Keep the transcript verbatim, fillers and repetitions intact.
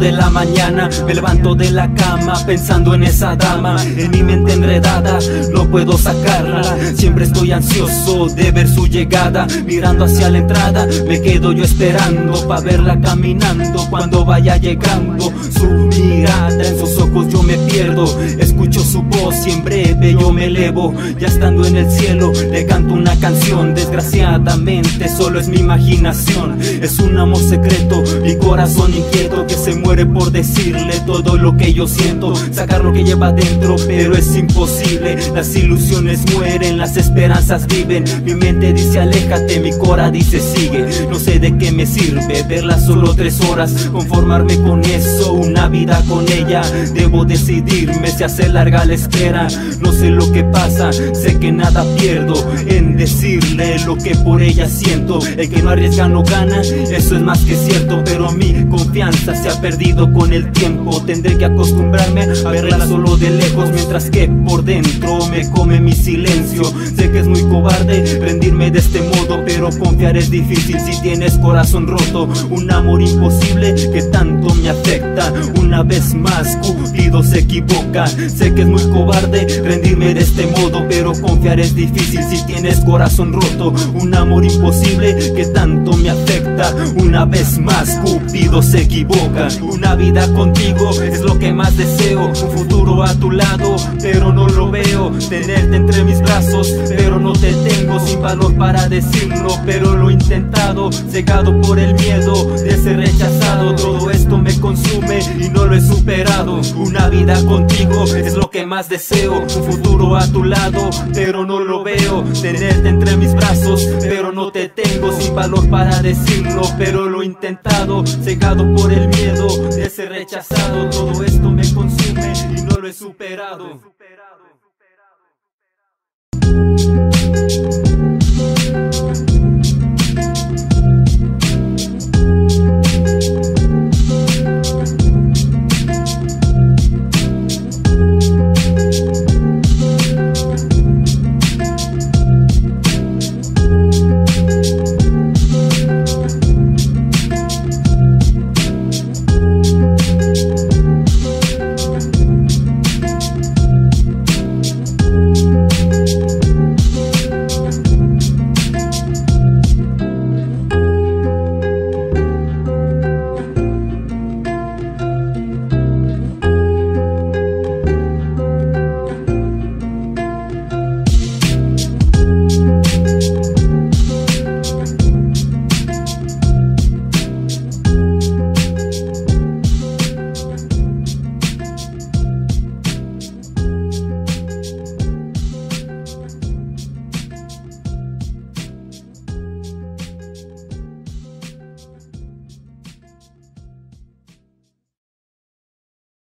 de la mañana me levanto de la cama pensando en esa dama, en mi mente enredada, no puedo sacarla. Siempre estoy ansioso de ver su llegada, mirando hacia la entrada, me quedo yo esperando pa' verla caminando cuando vaya llegando. Su mirada, en sus ojos yo me pierdo, escucho su voz y en breve yo me elevo. Ya estando en el cielo le canto una canción, desgraciadamente solo es mi imaginación. Es un amor secreto, mi corazón inquieto que se muere por decirle todo lo que yo siento, sacar lo que lleva dentro, pero es imposible. Las ilusiones mueren, las esperanzas viven, mi mente dice aléjate, mi cora dice sigue. No sé de qué me sirve verla solo tres horas, conformarme con eso, una vida con ella. Debo decidirme si hace larga la espera, no sé lo que pasa, sé que nada pierdo en decirle lo que por ella siento. El que no arriesga no gana, eso es más que cierto, pero mi confianza se ha perdido con el tiempo. Tendré que acostumbrarme a verla solo de lejos, mientras que por dentro me come mi silencio. Sé que es muy cobarde rendirme de este modo, pero confiar es difícil si tienes corazón roto. Un amor imposible que tanto me afecta, una vez más Cupido se equivoca. Sé que es muy cobarde rendirme de este modo, pero confiar es difícil si tienes corazón roto. Un amor imposible que tanto me afecta, una vez más Cupido se equivoca. Una vida contigo es lo que más deseo, un futuro a tu lado, pero no lo veo. Tenerte entre mis brazos, pero no te tengo, sin valor para decirlo, pero lo he intentado, cegado por el miedo de ser rechazado. Todo esto me consume y no lo he superado. Una vida contigo es lo que más deseo, un futuro a tu lado, pero no lo veo. Tenerte entre mis brazos, pero no te tengo, sin valor para decirlo, pero lo he intentado, cegado por el miedo de ser rechazado. Todo esto me consume y no lo he superado.